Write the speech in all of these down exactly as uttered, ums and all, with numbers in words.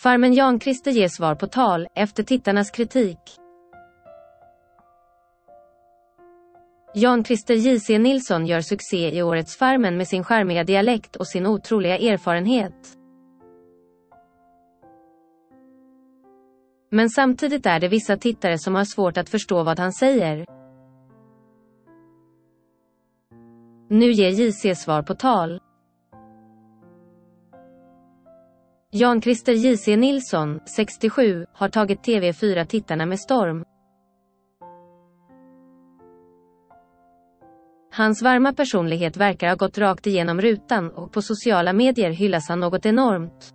Farmen Jan-Christer ger svar på tal efter tittarnas kritik. Jan-Christer J C Nilsson gör succé i årets Farmen med sin charmiga dialekt och sin otroliga erfarenhet. Men samtidigt är det vissa tittare som har svårt att förstå vad han säger. Nu ger J C svar på tal. Jan-Christer J C Nilsson, sextiosju, har tagit T V fyra-tittarna med storm. Hans varma personlighet verkar ha gått rakt igenom rutan och på sociala medier hyllas han något enormt.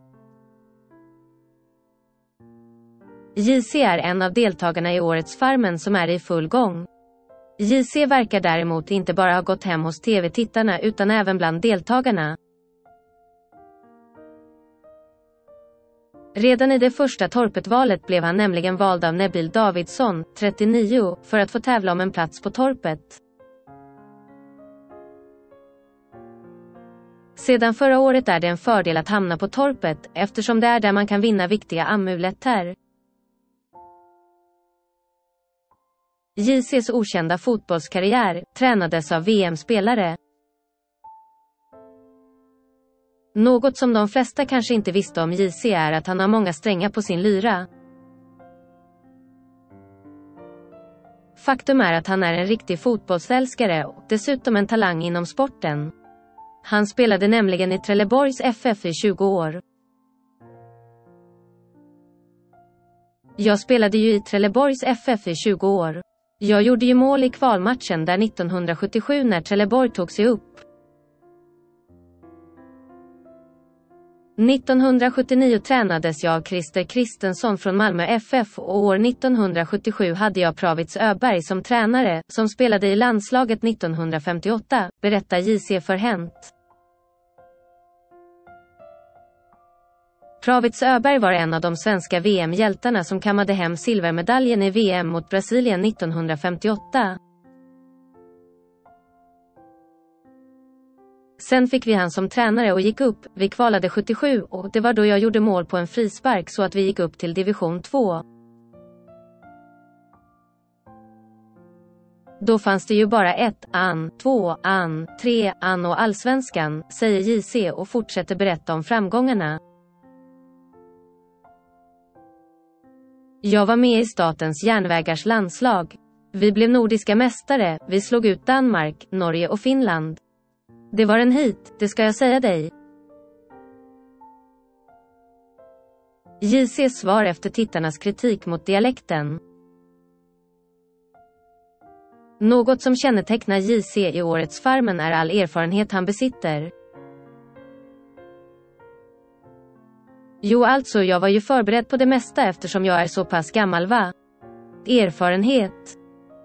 J C är en av deltagarna i årets Farmen som är i full gång. J C verkar däremot inte bara ha gått hem hos T V-tittarna utan även bland deltagarna. Redan i det första torpet-valet blev han nämligen vald av Nebil Davidsson, trettionio, för att få tävla om en plats på torpet. Sedan förra året är det en fördel att hamna på torpet, eftersom det är där man kan vinna viktiga amuletter. J C:s okända fotbollskarriär tränades av V M-spelare. Något som de flesta kanske inte visste om J C är att han har många strängar på sin lyra. Faktum är att han är en riktig fotbollsälskare och dessutom en talang inom sporten. Han spelade nämligen i Trelleborgs F F i tjugo år. Jag spelade ju i Trelleborgs F F i tjugo år. Jag gjorde ju mål i kvalmatchen där nittonhundrasjuttiosju när Trelleborg tog sig upp. nittonhundrasjuttionio tränades jag av Christer Kristensson från Malmö F F och år nittonhundrasjuttiosju hade jag Pravits Öberg som tränare, som spelade i landslaget nittonhundrafemtioåtta, berättar J C för Hänt. Pravits Öberg var en av de svenska V M-hjältarna som kammade hem silvermedaljen i V M mot Brasilien nittonhundrafemtioåtta. Sen fick vi han som tränare och gick upp, vi kvalade sjuttiosju och det var då jag gjorde mål på en frispark så att vi gick upp till division två. Då fanns det ju bara ett, an, två, an, tre, an och allsvenskan, säger J C och fortsätter berätta om framgångarna. Jag var med i Statens järnvägars landslag. Vi blev nordiska mästare, vi slog ut Danmark, Norge och Finland. Det var en hit, det ska jag säga dig. J C:s svar efter tittarnas kritik mot dialekten. Något som kännetecknar J C i årets Farmen är all erfarenhet han besitter. Jo, alltså jag var ju förberedd på det mesta eftersom jag är så pass gammal, va? Erfarenhet.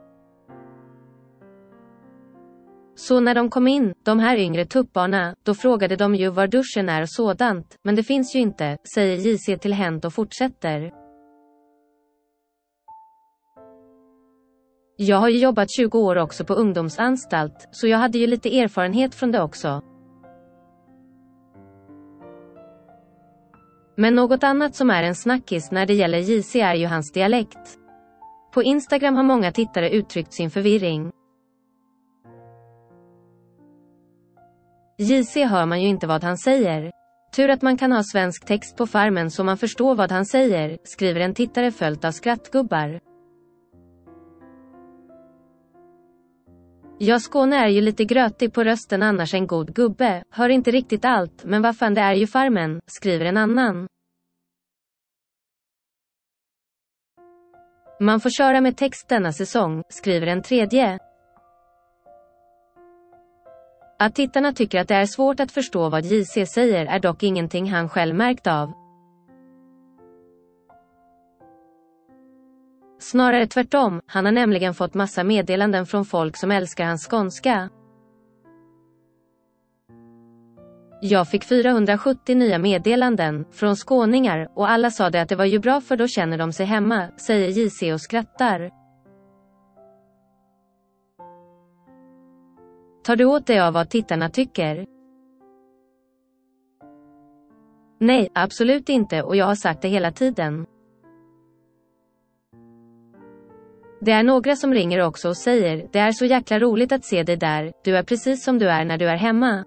Så när de kom in, de här yngre tupparna, då frågade de ju var duschen är och sådant, men det finns ju inte, säger J C till Hänt och fortsätter. Jag har ju jobbat tjugo år också på ungdomsanstalt, så jag hade ju lite erfarenhet från det också. Men något annat som är en snackis när det gäller J C är ju hans dialekt. På Instagram har många tittare uttryckt sin förvirring. J C hör man ju inte vad han säger. Tur att man kan ha svensk text på Farmen så man förstår vad han säger, skriver en tittare följt av skrattgubbar. Ja, Skåne är ju lite grötig på rösten, annars en god gubbe, hör inte riktigt allt, men vad fan, det är ju Farmen, skriver en annan. Man får köra med text denna säsong, skriver en tredje. Att tittarna tycker att det är svårt att förstå vad J C säger är dock ingenting han själv märkt av. Snarare tvärtom, han har nämligen fått massa meddelanden från folk som älskar hans skånska. Jag fick fyrahundrasjuttio nya meddelanden från skåningar och alla sa det att det var ju bra för då känner de sig hemma, säger J C och skrattar. Tar du åt dig av vad tittarna tycker? Nej, absolut inte, och jag har sagt det hela tiden. Det är några som ringer också och säger, det är så jäkla roligt att se dig där, du är precis som du är när du är hemma.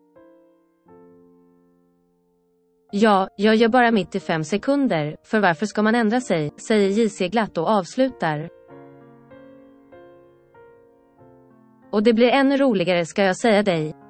Ja, jag gör bara mitt i fem sekunder, för varför ska man ändra sig, säger J C glatt och avslutar. Och det blir ännu roligare ska jag säga dig.